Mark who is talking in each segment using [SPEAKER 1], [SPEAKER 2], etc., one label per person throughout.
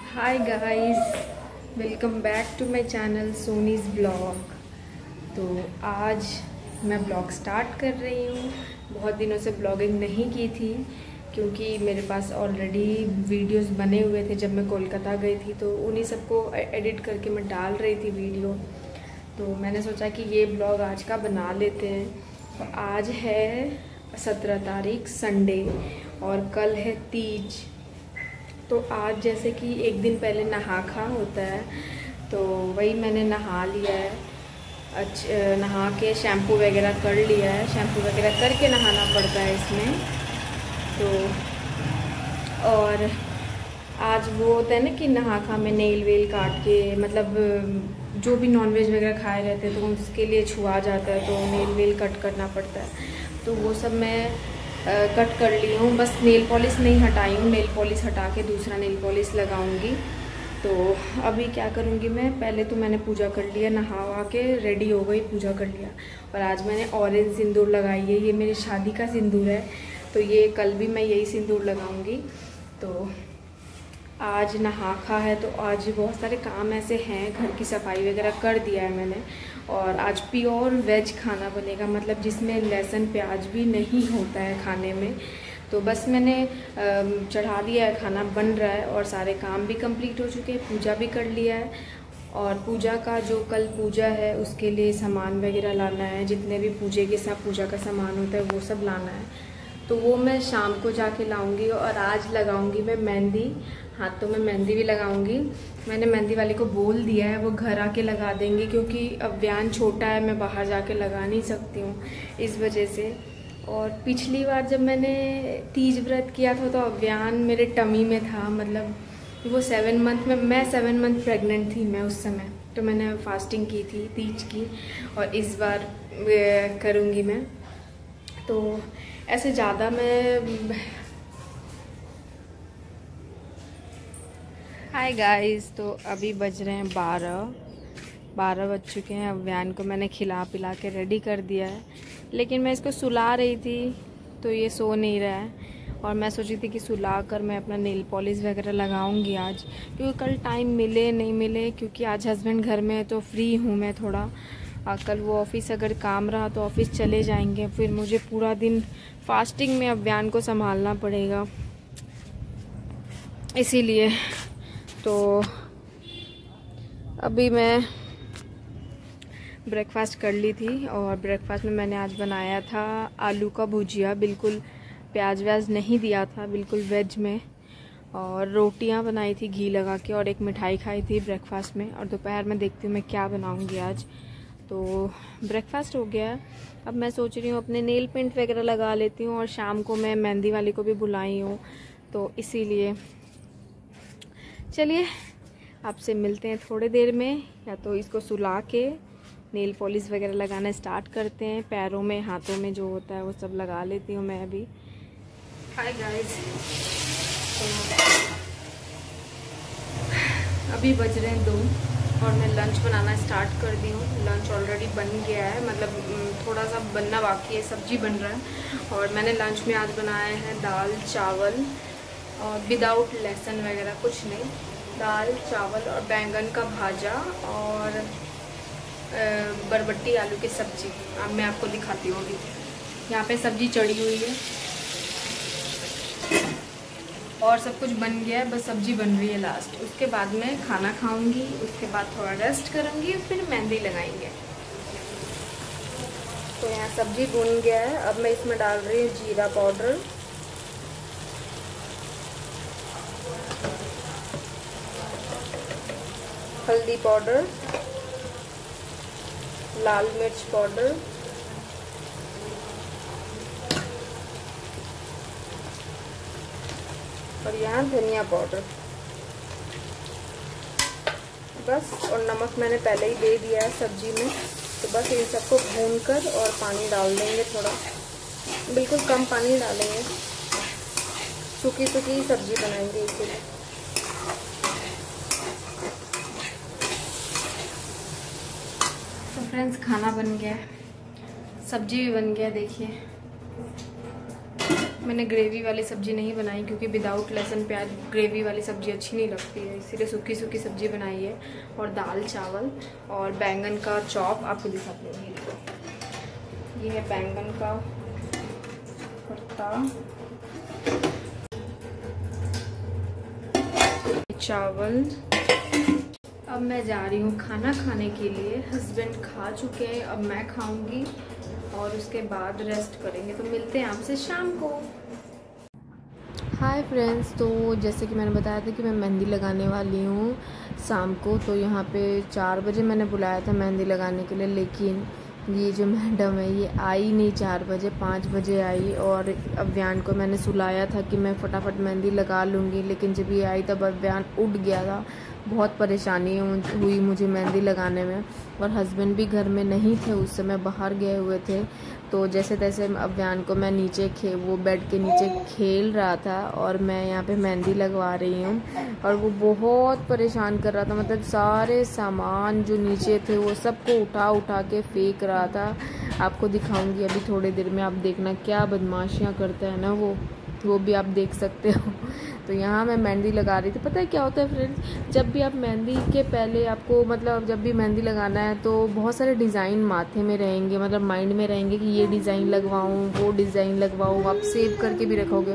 [SPEAKER 1] Hi guys, welcome back to my channel Soni's blog. तो आज मैं ब्लॉग स्टार्ट कर रही हूँ। बहुत दिनों से ब्लॉगिंग नहीं की थी क्योंकि मेरे पास ऑलरेडी वीडियोस बने हुए थे। जब मैं कोलकाता गई थी तो उन्हीं सबको एडिट करके मैं डाल रही थी वीडियो। तो मैंने सोचा कि ये ब्लॉग आज का बना लेते हैं। तो आज है 17 तारीख संडे और कल है तीज। तो आज जैसे कि एक दिन पहले नहा खा होता है, तो वही मैंने नहा लिया है। नहा के शैम्पू वगैरह कर लिया है। शैम्पू वगैरह करके नहाना पड़ता है इसमें। तो और आज वो होता है ना कि नहा खा में नेल वेल काट के, मतलब जो भी नॉनवेज वगैरह खाए रहते हैं तो उसके लिए छुआ जाता है, तो नेल वेल कट करना पड़ता है। तो वो सब मैं कट कर ली हूँ। बस नेल पॉलिश नहीं हटाई हूँ, नेल पॉलिश हटा के दूसरा नेल पॉलिश लगाऊंगी। तो अभी क्या करूँगी मैं, पहले तो मैंने पूजा कर लिया, नहा वहा के रेडी हो गई, पूजा कर लिया। और आज मैंने ऑरेंज सिंदूर लगाई है। ये मेरी शादी का सिंदूर है, तो ये कल भी मैं यही सिंदूर लगाऊंगी। तो आज नहा खा है, तो आज बहुत सारे काम ऐसे हैं। घर की सफाई वगैरह कर दिया है मैंने। और आज प्योर वेज खाना बनेगा, मतलब जिसमें लहसुन प्याज भी नहीं होता है खाने में। तो बस मैंने चढ़ा दिया है, खाना बन रहा है और सारे काम भी कंप्लीट हो चुके हैं। पूजा भी कर लिया है। और पूजा का जो कल पूजा है उसके लिए सामान वगैरह लाना है। जितने भी पूजा का सामान होता है वो सब लाना है। तो वो मैं शाम को जाके लाऊंगी। और आज लगाऊंगी मैं मेहंदी, हाथों में मेहंदी भी लगाऊंगी। मैंने मेहंदी वाले को बोल दिया है, वो घर आके लगा देंगे, क्योंकि अब व्यान छोटा है, मैं बाहर जाके लगा नहीं सकती हूँ, इस वजह से। और पिछली बार जब मैंने तीज व्रत किया था तो अव्यान मेरे टमी में था, मतलब वो 7 मंथ में, मैं 7 मंथ प्रेग्नेंट थी मैं उस समय। तो मैंने फास्टिंग की थी तीज की, और इस बार करूँगी मैं। तो ऐसे ज़्यादा मैं हाय गाइस, तो अभी बज रहे हैं 12 बज चुके हैं। अब व्यान को मैंने खिला पिला के रेडी कर दिया है, लेकिन मैं इसको सुला रही थी तो ये सो नहीं रहा है। और मैं सोची थी कि सुला कर मैं अपना नेल पॉलिश वगैरह लगाऊंगी आज, क्योंकि कल टाइम मिले नहीं मिले, क्योंकि आज हस्बैंड घर में है तो फ्री हूँ मैं थोड़ा। कल वो ऑफिस अगर काम रहा तो ऑफिस चले जाएंगे, फिर मुझे पूरा दिन फास्टिंग में अब व्यान को संभालना पड़ेगा, इसीलिए। तो अभी मैं ब्रेकफास्ट कर ली थी, और ब्रेकफास्ट में मैंने आज बनाया था आलू का भुजिया, बिल्कुल प्याज व्याज नहीं दिया था, बिल्कुल वेज में। और रोटियां बनाई थी घी लगा के, और एक मिठाई खाई थी ब्रेकफास्ट में। और दोपहर में देखती हूँ मैं क्या बनाऊँगी आज। तो ब्रेकफास्ट हो गया। अब मैं सोच रही हूँ अपने नेल पेंट वगैरह लगा लेती हूँ, और शाम को मैं मेहंदी वाले को भी बुलाई हूँ, तो इसीलिए चलिए आपसे मिलते हैं थोड़ी देर में। या तो इसको सुला के नेल पॉलिश वगैरह लगाना स्टार्ट करते हैं, पैरों में हाथों में जो होता है वो सब लगा लेती हूँ मैं अभी। हाय गाइस, अभी बज रहे हैं 2 और मैं लंच बनाना स्टार्ट कर दी हूँ। लंच ऑलरेडी बन गया है, मतलब थोड़ा सा बनना बाकी है, सब्जी बन रहा है। और मैंने लंच में आज बनाया है दाल चावल, और विदाउट लहसुन वगैरह कुछ नहीं, दाल चावल और बैंगन का भाजा और बरबट्टी आलू की सब्जी। अब मैं आपको दिखाती हूँ। अभी यहाँ पे सब्जी चढ़ी हुई है और सब कुछ बन गया है, बस सब्जी बन रही है लास्ट। उसके बाद मैं खाना खाऊंगी, उसके बाद थोड़ा रेस्ट करूंगी, फिर मेहंदी लगाएंगे। तो यहाँ सब्जी भुन गया है। अब मैं इसमें डाल रही हूँ जीरा पाउडर, हल्दी पाउडर, लाल मिर्च पाउडर, और यहाँ धनिया पाउडर, बस। और नमक मैंने पहले ही दे दिया है सब्जी में। तो बस इन सबको भूनकर और पानी डाल देंगे, थोड़ा बिल्कुल कम पानी डालेंगे, सूखी सूखी सब्जी बनाएंगे इसीलिए। तो फ्रेंड्स, खाना बन गया है, सब्जी भी बन गया। देखिए मैंने ग्रेवी वाली सब्ज़ी नहीं बनाई क्योंकि विदाउट लहसुन प्याज ग्रेवी वाली सब्ज़ी अच्छी नहीं लगती है, इसीलिए सूखी सूखी सब्ज़ी बनाई है। और दाल चावल और बैंगन का चॉप आपको दिखाते हैं। ये देखो, ये है बैंगन का भरता, चावल। अब मैं जा रही हूँ खाना खाने के लिए। हस्बैंड खा चुके हैं, अब मैं खाऊंगी और उसके बाद रेस्ट करेंगे। तो मिलते हैं आपसे शाम को। हाय फ्रेंड्स, तो जैसे कि मैंने बताया था कि मैं मेहंदी लगाने वाली हूँ शाम को। तो यहाँ पे 4 बजे मैंने बुलाया था मेहंदी लगाने के लिए, लेकिन ये जो मैडम है ये आई नहीं 4 बजे, 5 बजे आई। और अव्यान को मैंने सुलाया था कि मैं फटाफट मेहंदी लगा लूँगी, लेकिन जब ये आई तब अव्यान उठ गया था। बहुत परेशानी हुई मुझे मेहंदी लगाने में। और हस्बैंड भी घर में नहीं थे उस समय, बाहर गए हुए थे। तो जैसे तैसे अव्यान को मैं नीचे वो बेड के नीचे खेल रहा था और मैं यहाँ पे मेहंदी लगवा रही हूँ। और वो बहुत परेशान कर रहा था, मतलब सारे सामान जो नीचे थे वो सबको उठा उठा के फेंक रहा था। आपको दिखाऊंगी अभी थोड़ी देर में, आप देखना क्या बदमाशियाँ करता है ना वो भी आप देख सकते हो। तो यहाँ मैं मेहंदी लगा रही थी। पता है क्या होता है फ्रेंड्स, जब भी आप मेहंदी के पहले आपको मतलब जब भी मेहंदी लगाना है तो बहुत सारे डिज़ाइन माथे में रहेंगे, मतलब माइंड में रहेंगे कि ये डिज़ाइन लगवाऊँ, वो डिज़ाइन लगवाऊँ, आप सेव करके भी रखोगे।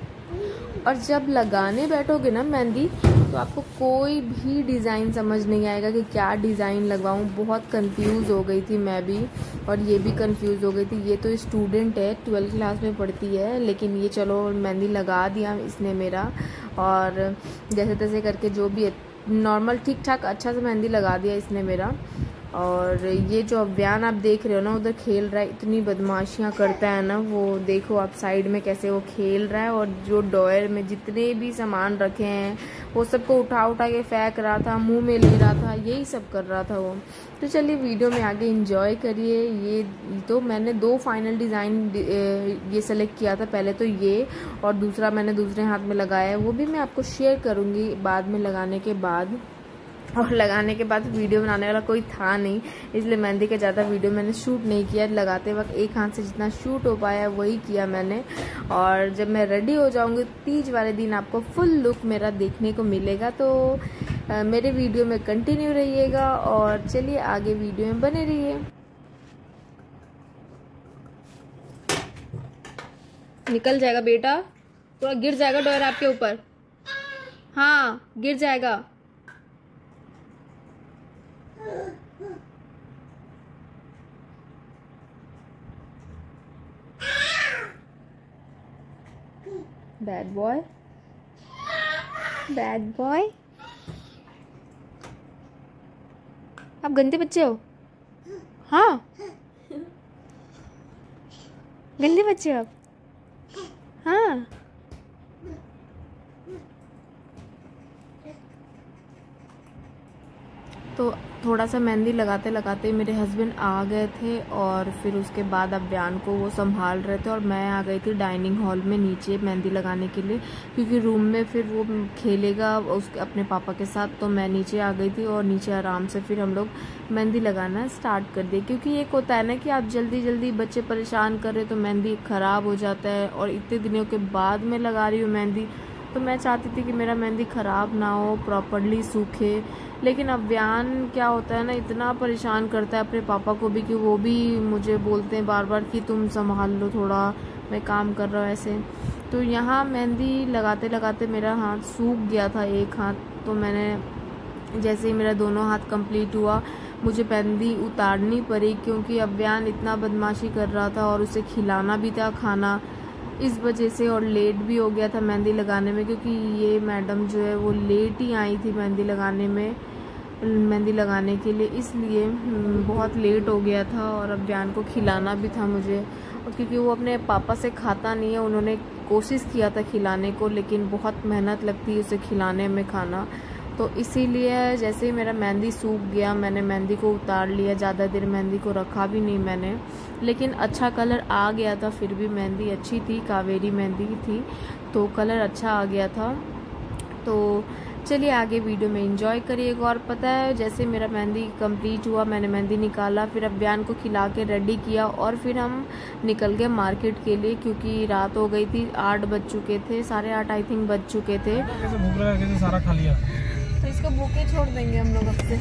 [SPEAKER 1] और जब लगाने बैठोगे ना मेहंदी तो आपको कोई भी डिज़ाइन समझ नहीं आएगा कि क्या डिज़ाइन लगवाऊँ। बहुत कंफ्यूज हो गई थी मैं भी, और ये भी कंफ्यूज हो गई थी। ये तो स्टूडेंट है, 12th क्लास में पढ़ती है, लेकिन ये चलो मेहंदी लगा दिया इसने मेरा। और जैसे तैसे करके जो भी नॉर्मल ठीक ठाक अच्छा सा मेहंदी लगा दिया इसने मेरा। और ये जो अव्यान आप देख रहे हो ना उधर खेल रहा है, इतनी बदमाशियां करता है ना वो। देखो आप साइड में कैसे वो खेल रहा है। और जो ड्रॉयर में जितने भी सामान रखे हैं वो सबको उठा उठा के फेंक रहा था, मुंह में ले रहा था, यही सब कर रहा था वो। तो चलिए वीडियो में आगे एंजॉय करिए। ये तो मैंने 2 फाइनल डिज़ाइन ये सेलेक्ट किया था, पहले तो ये और दूसरा मैंने दूसरे हाथ में लगाया है, वो भी मैं आपको शेयर करूँगी बाद में लगाने के बाद। और लगाने के बाद वीडियो बनाने वाला कोई था नहीं, इसलिए मेहंदी का ज़्यादा वीडियो मैंने शूट नहीं किया। लगाते वक्त एक हाथ से जितना शूट हो पाया वही किया मैंने। और जब मैं रेडी हो जाऊंगी तीज वाले दिन आपको फुल लुक मेरा देखने को मिलेगा। तो मेरे वीडियो में कंटिन्यू रहिएगा और चलिए आगे वीडियो में बने रहिए। निकल जाएगा बेटा, पूरा गिर जाएगा डोर आपके ऊपर। हाँ गिर जाएगा। बैड बॉय, बैड बॉय, आप गंदे बच्चे हो। हाँ गंदे बच्चे हो आप। हाँ तो थोड़ा सा मेहंदी लगाते लगाते मेरे हस्बैंड आ गए थे और फिर उसके बाद अव्यान को वो संभाल रहे थे। और मैं आ गई थी डाइनिंग हॉल में नीचे मेहंदी लगाने के लिए, क्योंकि रूम में फिर वो खेलेगा उसके अपने पापा के साथ। तो मैं नीचे आ गई थी और नीचे आराम से फिर हम लोग मेहंदी लगाना स्टार्ट कर दिए। क्योंकि एक होता है ना कि आप जल्दी जल्दी बच्चे परेशान कर रहे तो मेहंदी ख़राब हो जाता है। और इतने दिनों के बाद मैं लगा रही हूँ मेहंदी, तो मैं चाहती थी कि मेरा मेहंदी ख़राब ना हो, प्रॉपरली सूखे। लेकिन अव्यान क्या होता है ना, इतना परेशान करता है अपने पापा को भी कि वो भी मुझे बोलते हैं बार बार कि तुम संभाल लो थोड़ा, मैं काम कर रहा हूँ ऐसे। तो यहाँ मेहंदी लगाते लगाते मेरा हाथ सूख गया था, एक हाथ। तो मैंने जैसे ही मेरा दोनों हाथ कंप्लीट हुआ मुझे मेहंदी उतारनी पड़ी, क्योंकि अव्यान इतना बदमाशी कर रहा था और उसे खिलाना भी था खाना, इस वजह से। और लेट भी हो गया था मेहंदी लगाने में, क्योंकि ये मैडम जो है वो लेट ही आई थी मेहंदी लगाने के लिए, इसलिए बहुत लेट हो गया था। और अव्यान को खिलाना भी था मुझे, और क्योंकि वो अपने पापा से खाता नहीं है, उन्होंने कोशिश किया था खिलाने को, लेकिन बहुत मेहनत लगती है उसे खिलाने में खाना। तो इसीलिए जैसे ही मेरा मेहंदी सूख गया मैंने मेहंदी को उतार लिया। ज़्यादा देर मेहंदी को रखा भी नहीं मैंने, लेकिन अच्छा कलर आ गया था। फिर भी मेहंदी अच्छी थी, कावेरी मेहंदी थी, तो कलर अच्छा आ गया था। तो चलिए आगे वीडियो में एंजॉय करिएगा। और पता है जैसे मेरा मेहंदी कंप्लीट हुआ, मैंने मेहंदी निकाला, फिर अव्यान को खिला के रेडी किया और फिर हम निकल गए मार्केट के लिए, क्योंकि रात हो गई थी, 8 बज चुके थे, 8:30 आई थिंक बज चुके थे।
[SPEAKER 2] कैसे भूख लगा, कैसे सारा खा लिया,
[SPEAKER 1] तो इसको भूखे छोड़ देंगे हम लोग अब से।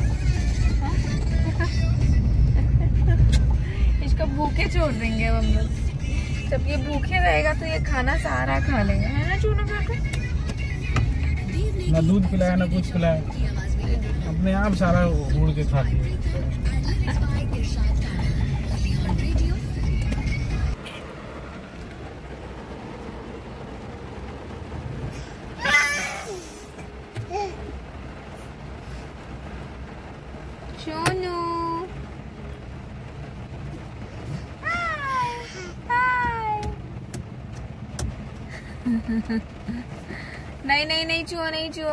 [SPEAKER 1] इसको भूखे छोड़ देंगे अब हम लोग। जब ये भूखे रहेगा तो ये खाना सारा खा लेगा, है ना चूना काका?
[SPEAKER 2] ना दूध पिलाया ना कुछ पिलाया, अपने आप सारा उड़ के खा लिया।
[SPEAKER 1] सोनू नहीं नहीं नहीं छुओ, नहीं छुओ,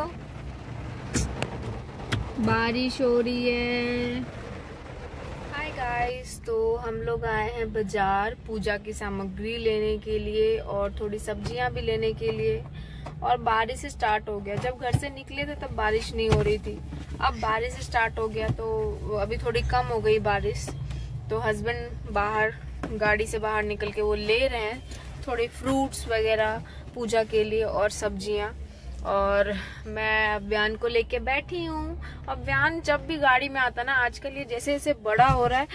[SPEAKER 1] बारिश हो रही है। हाय गाइस, तो हम लोग आए हैं बाजार पूजा की सामग्री लेने के लिए और थोड़ी सब्जियां भी लेने के लिए। और बारिश स्टार्ट हो गया, जब घर से निकले थे तब बारिश नहीं हो रही थी, अब बारिश स्टार्ट हो गया तो अभी थोड़ी कम हो गई बारिश। तो हस्बैंड बाहर गाड़ी से बाहर निकल के वो ले रहे हैं थोड़े फ्रूट्स वगैरह पूजा के लिए और सब्जियां। और मैं अव्यान को लेके बैठी हूँ। अव्यान जब भी गाड़ी में आता ना, आजकल ये जैसे जैसे बड़ा हो रहा है,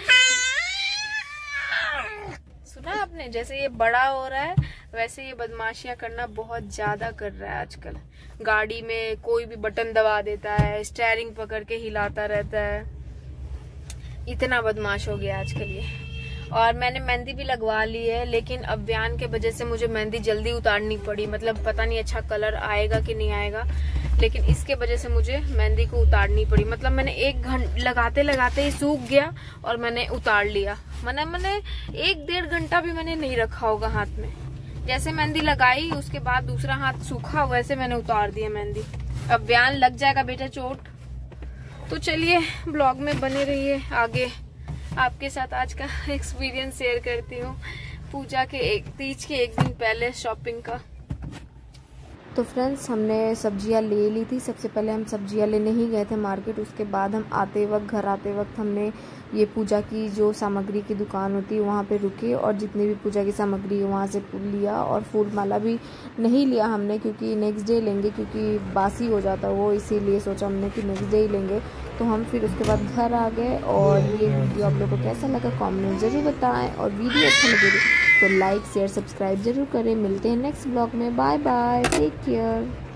[SPEAKER 1] सुना आपने, जैसे ये बड़ा हो रहा है वैसे ये बदमाशियां करना बहुत ज्यादा कर रहा है आजकल। गाड़ी में कोई भी बटन दबा देता है, स्टीयरिंग पकड़ के हिलाता रहता है, इतना बदमाश हो गया आजकल ये। और मैंने मेहंदी भी लगवा ली है, लेकिन अव्यान के वजह से मुझे मेहंदी जल्दी उतारनी पड़ी। मतलब पता नहीं अच्छा कलर आएगा कि नहीं आएगा, लेकिन इसके वजह से मुझे मेहंदी को उतारनी पड़ी। मतलब मैंने 1 घंटा लगाते लगाते ही सूख गया और मैंने उतार लिया। मैंने 1-1.5 घंटा भी मैंने नहीं रखा होगा हाथ में। जैसे मेहंदी लगाई उसके बाद दूसरा हाथ सूखा, वैसे मैंने उतार दिया मेहंदी। अव्यान लग जाएगा बेटा चोट। तो चलिए ब्लॉग में बने रहिए, आगे आपके साथ आज का एक्सपीरियंस शेयर करती हूँ पूजा के तीज के 1 दिन पहले शॉपिंग का। तो फ्रेंड्स, हमने सब्जियां ले ली थी। सबसे पहले हम सब्जियां लेने ही गए थे मार्केट, उसके बाद हम घर आते वक्त हमने ये पूजा की जो सामग्री की दुकान होती है वहाँ पे रुके और जितनी भी पूजा की सामग्री है वहाँ से लिया। और फूल माला भी नहीं लिया हमने, क्योंकि नेक्स्ट डे लेंगे, क्योंकि बासी हो जाता वो, इसीलिए सोचा हमने कि नेक्स्ट डे ही लेंगे। तो हम फिर उसके बाद घर आ गए। और ये वीडियो आप लोगों को कैसा लगा कमेंट में ज़रूर बताएं, और वीडियो अच्छा लगे तो लाइक शेयर सब्सक्राइब जरूर करें। मिलते हैं नेक्स्ट ब्लॉग में। Bye bye, take care.